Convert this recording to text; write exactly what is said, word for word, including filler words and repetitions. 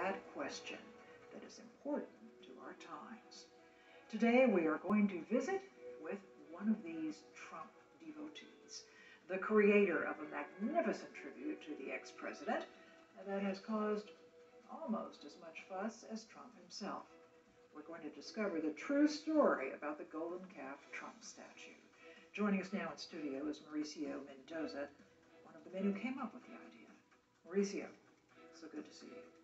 that question that is important to our times. Today we are going to visit with one of these Trump devotees, the creator of a magnificent tribute to the ex-president that has caused almost as much fuss as Trump himself. We're going to discover the true story about the golden calf Trump statue. Joining us now in studio is Mauricio Mendoza, one of the men who came up with the idea. Mauricio, so good to see you.